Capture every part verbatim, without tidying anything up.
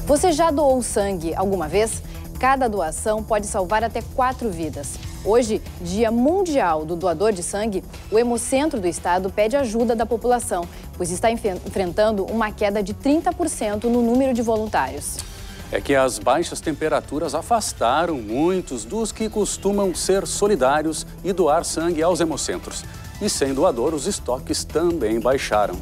Você já doou sangue alguma vez? Cada doação pode salvar até quatro vidas. Hoje, Dia Mundial do Doador de Sangue, o Hemocentro do Estado pede ajuda da população, pois está enfrentando uma queda de trinta por cento no número de voluntários. É que as baixas temperaturas afastaram muitos dos que costumam ser solidários e doar sangue aos hemocentros. E sem doador, os estoques também baixaram.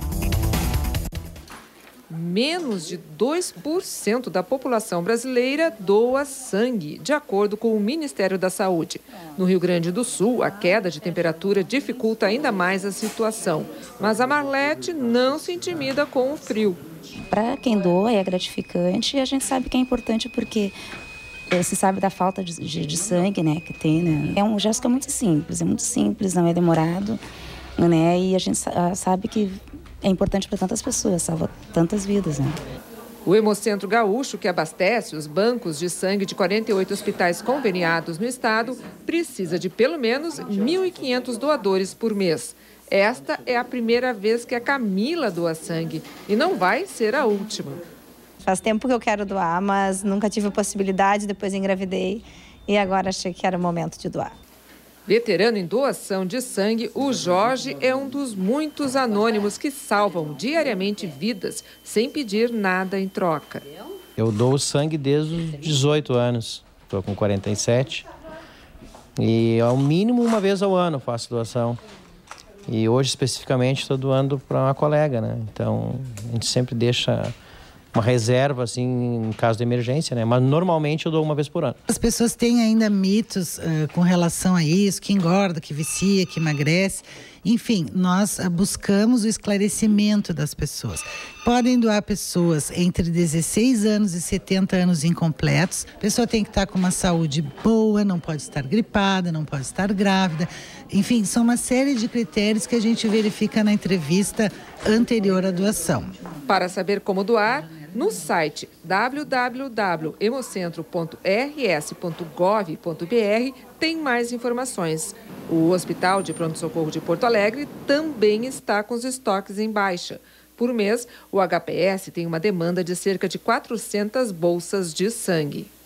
Menos de dois por cento da população brasileira doa sangue, de acordo com o Ministério da Saúde. No Rio Grande do Sul, a queda de temperatura dificulta ainda mais a situação. Mas a Marlete não se intimida com o frio. Para quem doa é gratificante e a gente sabe que é importante porque se sabe da falta de, de, de sangue, né, que tem, né? É um gesto que é muito simples, é muito simples, não é demorado, né? E a gente sabe que é importante para tantas pessoas, salva tantas vidas, né? O Hemocentro Gaúcho, que abastece os bancos de sangue de quarenta e oito hospitais conveniados no estado, precisa de pelo menos mil e quinhentos doadores por mês. Esta é a primeira vez que a Camila doa sangue e não vai ser a última. Faz tempo que eu quero doar, mas nunca tive a possibilidade, depois engravidei e agora achei que era o momento de doar. Veterano em doação de sangue, o Jorge é um dos muitos anônimos que salvam diariamente vidas sem pedir nada em troca. Eu dou sangue desde os dezoito anos, estou com quarenta e sete e ao mínimo uma vez ao ano faço doação. E hoje especificamente estou doando para uma colega, né? Então a gente sempre deixa uma reserva, assim, em caso de emergência, né? Mas normalmente eu dou uma vez por ano. As pessoas têm ainda mitos uh, com relação a isso, que engorda, que vicia, que emagrece. Enfim, nós uh, buscamos o esclarecimento das pessoas. Podem doar pessoas entre dezesseis anos e setenta anos incompletos. A pessoa tem que estar com uma saúde boa, não pode estar gripada, não pode estar grávida. Enfim, são uma série de critérios que a gente verifica na entrevista anterior à doação. Para saber como doar, no site w w w ponto hemocentro ponto r s ponto gov ponto b r tem mais informações. O Hospital de Pronto-Socorro de Porto Alegre também está com os estoques em baixa. Por mês, o H P S tem uma demanda de cerca de quatrocentas bolsas de sangue.